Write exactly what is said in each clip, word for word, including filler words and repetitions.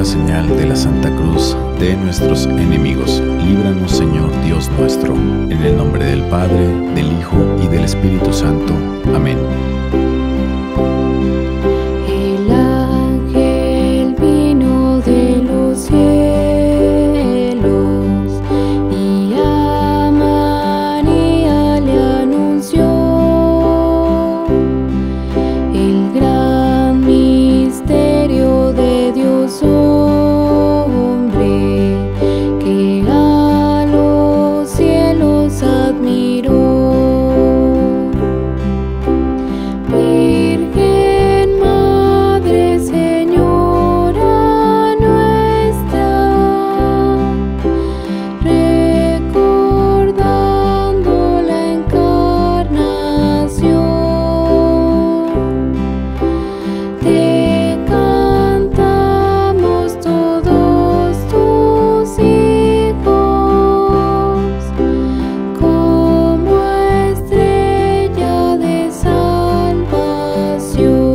la señal de la Santa Cruz de nuestros enemigos, líbranos, Señor Dios nuestro, en el nombre del Padre, del Hijo y del Espíritu Santo. Amén. El ángel vino de los cielos y a María le anunció el gran misterio de Dios hombre, que a los cielos admiró. Virgen Madre, Señora nuestra, recordando la encarnación, te cantamos todos tus hijos, como estrella de salvación.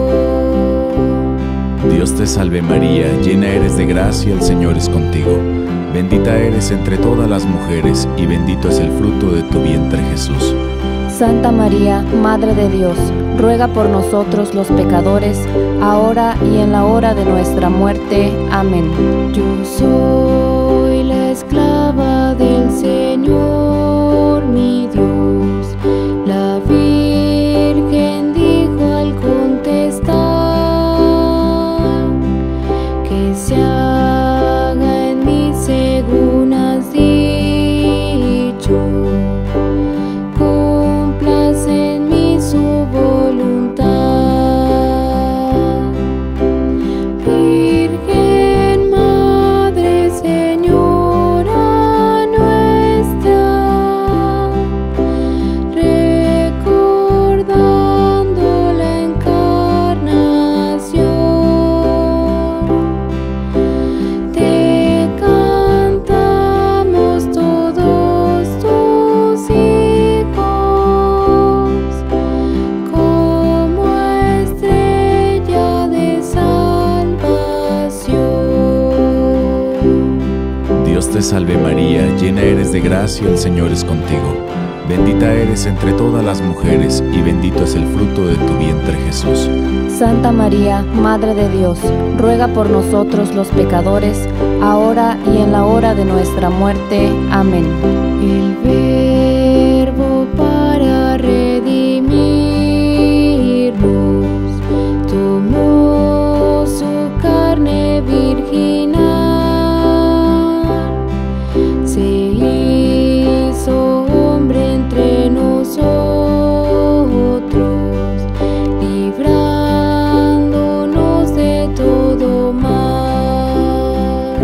Dios te salve María, llena eres de gracia, el Señor es contigo. Bendita eres entre todas las mujeres, y bendito es el fruto de tu vientre, Jesús. Santa María, Madre de Dios, ruega por nosotros los pecadores, ahora y en la hora de nuestra muerte. Amén. Yo soy la esclava del Señor, mi Dios. La Virgen dijo al contestar, que se haga en mí según has dicho. Cúmplase en mí su voluntad. Virgen Madre, Señora nuestra, recordando la encarnación, te cantamos todos tus hijos, como estrella de salvación. Dios te salve María, llena eres de gracia, el Señor es contigo. Bendita eres entre todas las mujeres, y bendito es el fruto de tu vientre, Jesús. Santa María, Madre de Dios, ruega por nosotros los pecadores, ahora y en la hora de nuestra muerte. Amén. El Verbo para redimirnos tomó su carne virginal, se hizo hombre entre nosotros, librándonos de todo mal.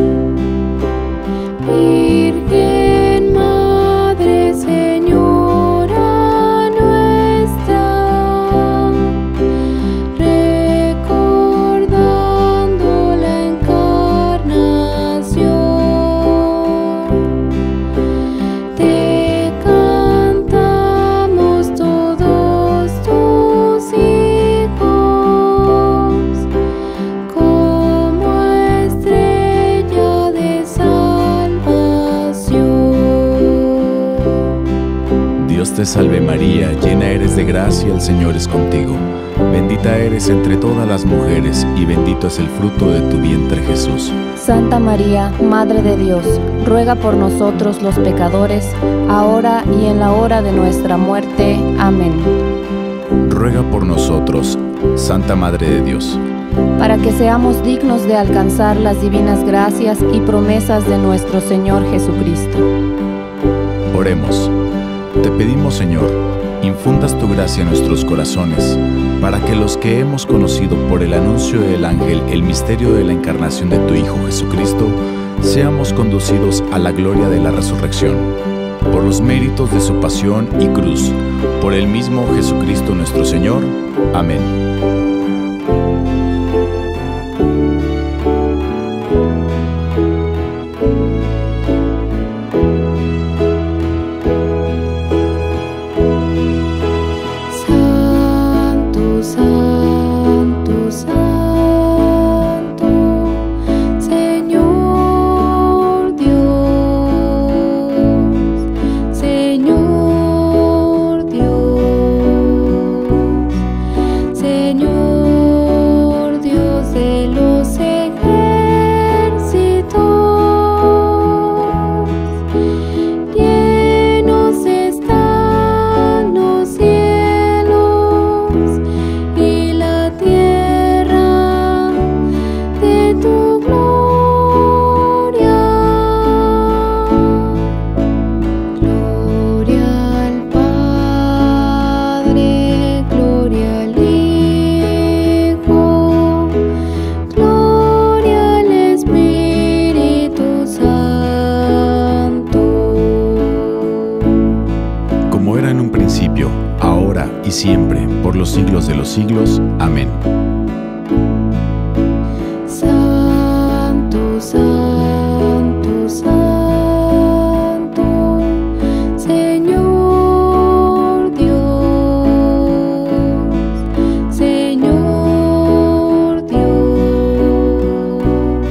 Virgen Madre, Señora nuestra, recordando la encarnación, te cantamos todos tus hijos, como estrella de salvación. Dios te salve María, llena eres de gracia, el Señor es contigo. Bendita eres entre todas las mujeres, y bendito es el fruto de tu vientre, Jesús. Santa María, Madre de Dios, ruega por nosotros los pecadores, ahora y en la hora de nuestra muerte. Amén. Ruega por nosotros, Santa Madre de Dios, para que seamos dignos de alcanzar las divinas gracias y promesas de nuestro Señor Jesucristo. Oremos. Te pedimos, Señor, infundas tu gracia en nuestros corazones, para que los que hemos conocido por el anuncio del ángel el misterio de la encarnación de tu Hijo Jesucristo, seamos conducidos a la gloria de la resurrección. Por los méritos de su pasión y cruz, por el mismo Jesucristo nuestro Señor. Amén. Santo, Santo, Santo, siglos de los siglos. Amén. Santo, santo, santo, Señor Dios, Señor Dios,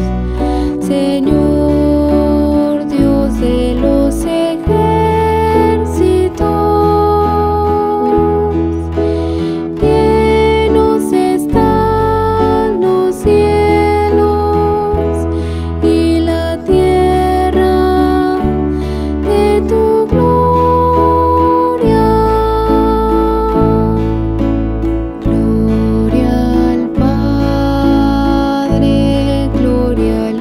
Señor Dios de los ejércitos. Llenos están los cielos y la tierra de tu gloria. Gloria al Padre, gloria al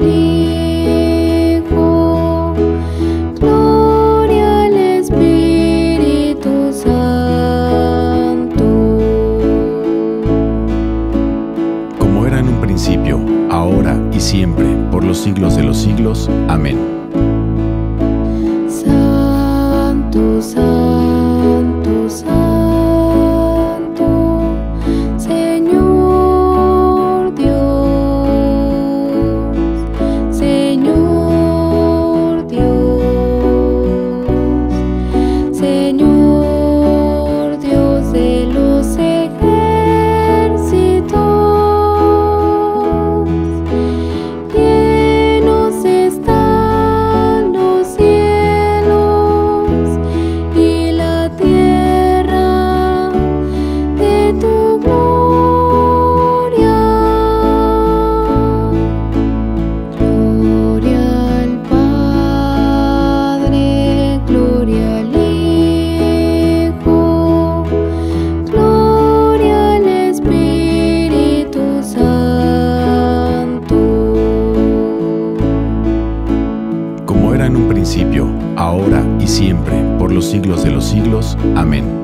Hijo, gloria al Espíritu Santo. Como era en un principio, ahora y siempre, por los siglos de los siglos. Amén. Santo, santo, santo, Señor Dios, Señor Dios, Señor Dios de los ejércitos. Llenos están los cielos y la tierra de tu gloria. Gloria al Padre, gloria al Hijo, gloria al Espíritu Santo. Como era en un principio, ahora y siempre, por los siglos de los siglos. Amén.